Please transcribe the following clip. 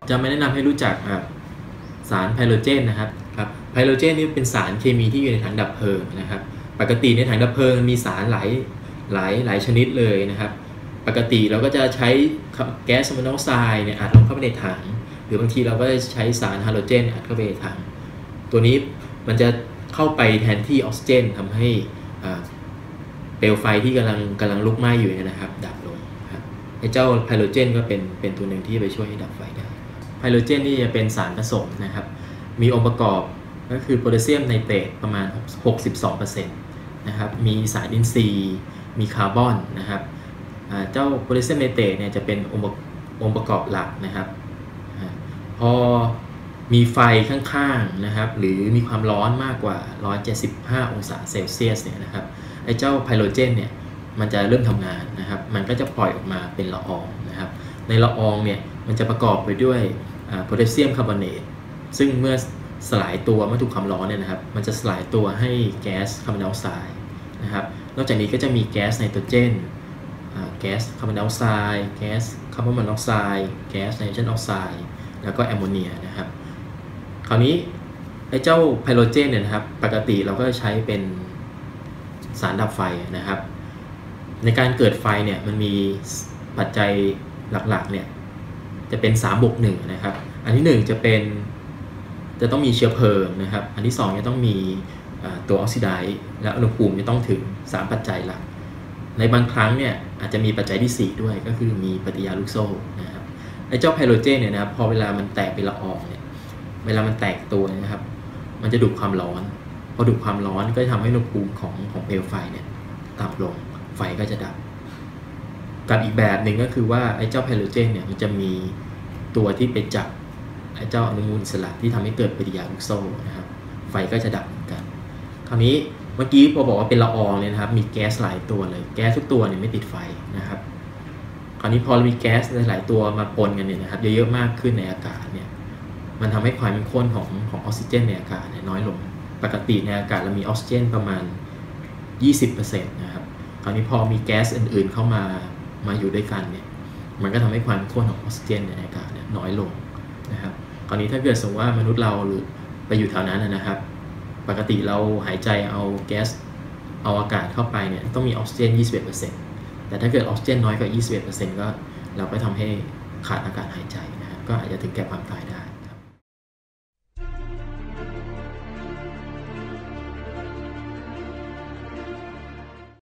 จะไม่แนะนำให้รู้จักสารไพโรเจนนะครับไพโรเจนนี่เป็นสารเคมีที่อยู่ในถังดับเพลิงนะครับปกติในถังดับเพลิงมีสารหลายชนิดเลยนะครับปกติเราก็จะใช้แก๊สมอนอกไซด์เนี่ยอัดลงเข้าไปในถังหรือบางทีเราก็จะใช้สารไฮโดรเจนอัดเข้าไปในถังตัวนี้มันจะเข้าไปแทนที่ออกซิเจนทำให้เปลวไฟที่กำลังลุกไหม้อยู่นะครับดับลงครับไอ้เจ้าไฮโดรเจนก็เป็นตัวหนึ่งที่ไปช่วยให้ดับไฟได้ไฮโดรเจนนี่จะเป็นสารผสมนะครับมีองค์ประกอบก็คือโพแทสเซียมไนเตรตประมาณ 62% นะครับมีสารอินทรีย์มีคาร์บอนนะครับเจ้าโพแทสเซียมไนเตรตเนี่ยจะเป็นองค์ประกอบหลักนะครับพอมีไฟข้างๆนะครับหรือมีความร้อนมากกว่า 175 องศาเซลเซียสเนี่ยนะครับไอ้เจ้าไพโรเจนเนี่ยมันจะเริ่มทำงานนะครับมันก็จะปล่อยออกมาเป็นละอองนะครับในละอองเนี่ยมันจะประกอบไปด้วยโพแทสเซียมคาร์บอเนตซึ่งเมื่อสลายตัวเมื่อถูกความร้อนเนี่ยนะครับมันจะสลายตัวให้แก๊สคาร์บอนไดออกไซด์นะครับนอกจากนี้ก็จะมีแก๊สไนโตรเจนแก๊สคาร์บอนไดออกไซด์แก๊สคาร์บอนมอนอกไซด์แก๊สไนโตรเจนออกไซด์แล้วก็แอมโมเนียนะครับคราวนี้ไอ้เจ้าไพโรเจนเนี่ยนะครับปกติเราก็ใช้เป็นสารดับไฟนะครับในการเกิดไฟเนี่ยมันมีปัจจัยหลักๆเนี่ยจะเป็น3+1นะครับอันที่1จะต้องมีเชื้อเพลิงนะครับอันที่2จะต้องมีตัวออกซิไดซ์และอุณหภูมิจะต้องถึง3ปัจจัยหลักในบางครั้งเนี่ยอาจจะมีปัจจัยที่4ด้วยก็คือมีปฏิกิริยาลูกโซ่นะครับไอ้เจ้าไพโรเจนเนี่ยนะครับพอเวลามันแตกเป็นละอองเนี่ยเวลามันแตกตัวนะครับมันจะดูดความร้อนพอดูดความร้อนก็จะทำให้อุณหภูมิของเปลวไฟเนี่ยต่ำลงไฟก็จะดับกับอีกแบบหนึ่งก็คือว่าไอ้เจ้าไพโรเจนเนี่ยมันจะมีตัวที่ไปจับไอ้เจ้าอนุมูลอิสระที่ทำให้เกิดปฏิกิริยาลูกโซ่นะครับไฟก็จะดับเหมือนกันคราวนี้เมื่อกี้พอบอกว่าเป็นละอองเนี่ยนะครับมีแก๊สหลายตัวเลยแก๊สทุกตัวเนี่ยไม่ติดไฟนะครับคราวนี้พอมีแก๊สหลายตัวมาปนกันเนี่ยนะครับเยอะๆมากขึ้นในอากาศเนี่ยมันทำให้ความเข้มข้นของออกซิเจนในอากาศน้อยลงปกติในอากาศเรามีออกซิเจนประมาณ 20% นะครับคราวนี้พอมีแก๊สอื่นๆเข้ามาอยู่ด้วยกันเนี่ยมันก็ทำให้ความเข้มข้นของออกซิเจนในอากาศเนี่ยน้อยลงนะครับคราวนี้ถ้าเกิดสมมติว่ามนุษย์เราหรือไปอยู่แถวนั้นนะครับปกติเราหายใจเอาแก๊สเอาอากาศเข้าไปเนี่ยต้องมีออกซิเจน 21% แต่ถ้าเกิดออกซิเจนน้อยกว่า 21% ก็เราก็ทำให้ขาดอากาศหายใจนะครับก็อาจจะถึงแก่ความตายได้